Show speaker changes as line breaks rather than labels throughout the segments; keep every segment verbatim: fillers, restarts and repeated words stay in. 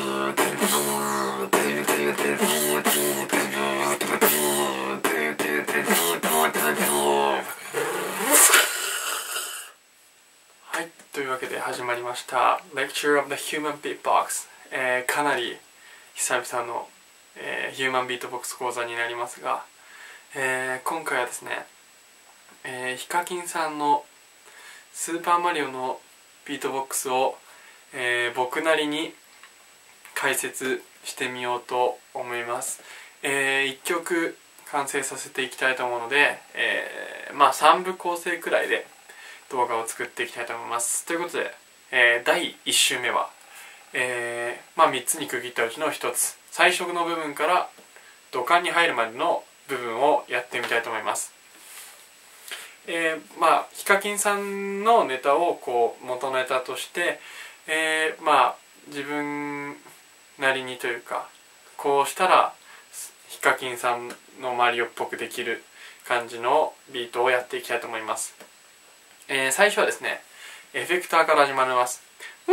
はい、というわけで始まりました Lecture of the Human Beatbox、えー、かなり久々の、えー、ヒューマンビートボックス講座になりますが、えー、今回はですね、えー、ヒカキンさんのスーパーマリオのビートボックスを、えー、僕なりに解説してみようと思います。えー、いっきょく完成させていきたいと思うので、えー、まあさんぶ構成くらいで動画を作っていきたいと思います。ということで、えー、だいいっ週目は、えー、まあみっつに区切ったうちのひとつ、最初の部分から土管に入るまでの部分をやってみたいと思います。えー、まあヒカキンさんのネタをこう元ネタとして、えー、まあ自分なりにというか、こうしたらヒカキンさんのマリオっぽくできる感じのビートをやっていきたいと思います。えー、最初はですね、エフェクターから始まります。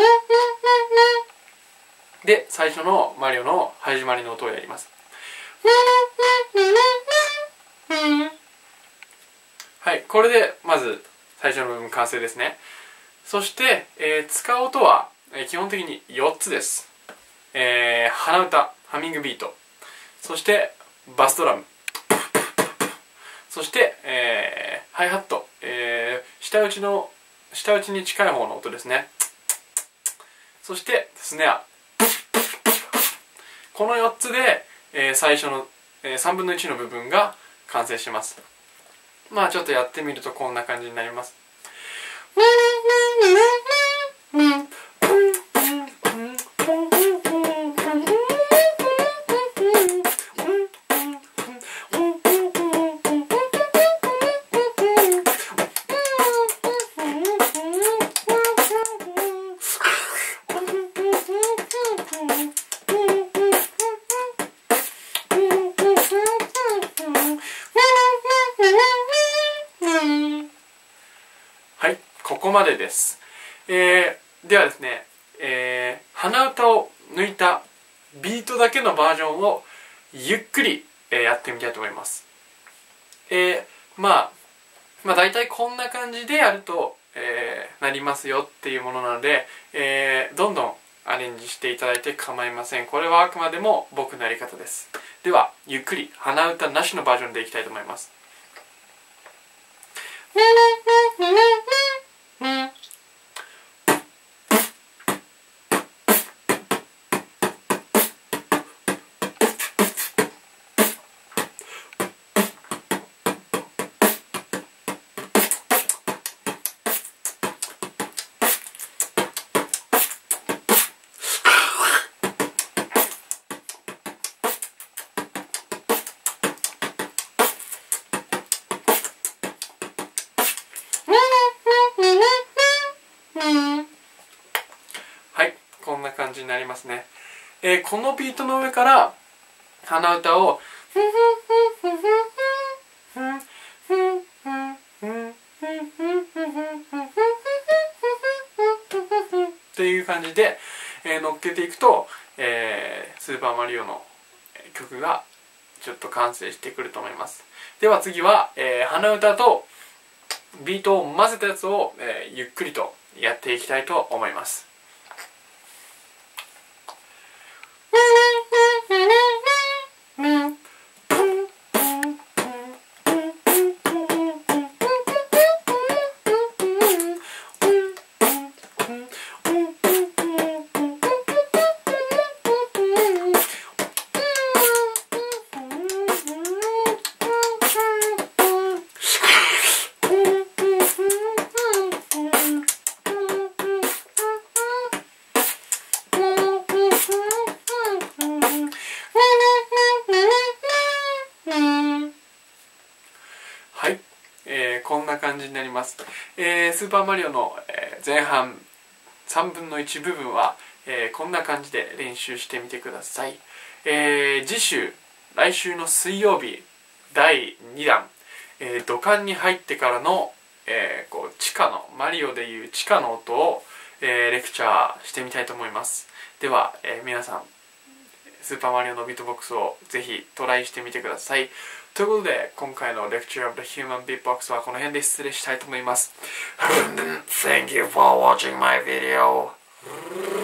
で、最初のマリオの始まりの音をやります。はい、これでまず最初の部分完成ですね。そして、えー、使う音は、えー、基本的によっつです。えー、鼻歌、ハミングビート、そしてバスドラム、そして、えー、ハイハット、えー、下打ちの下打ちに近い方の音ですね。そしてスネア、このよっつで、えー、最初の、えー、さんぶんのいちの部分が完成します。まあちょっとやってみるとこんな感じになります。はい、ここまでです。えー、ではですね、えー、鼻歌を抜いたビートだけのバージョンをゆっくり、えー、やってみたいと思います。えー、まあ、まあ大体こんな感じでやると、えー、なりますよっていうものなので、えー、どんどんアレンジしていただいて構いません。これはあくまでも僕のやり方です。では、ゆっくり鼻歌なしのバージョンでいきたいと思います。はい、こんな感じになりますね。えー、このビートの上から鼻歌をっていう感じで、えー、乗っけていくと、えー、スーパーマリオの曲がちょっと完成してくると思います。では次は、えー、鼻歌とビートを混ぜたやつを、えー、ゆっくりとやっていきたいと思います。はい、えー、こんな感じになります。えー、スーパーマリオの、えー、前半さんぶんのいち部分は、えー、こんな感じで練習してみてください。えー、次週、来週の水曜日だいにだん、えー、土管に入ってからの、えー、こう地下のマリオでいう地下の音を、 えー、レクチャーしてみたいと思います。では、えー、皆さんスーパーマリオのビートボックスをぜひトライしてみてください。ということで、今回の Lecture of the Human Beatbox はこの辺で失礼したいと思います。Thank you for watching my video.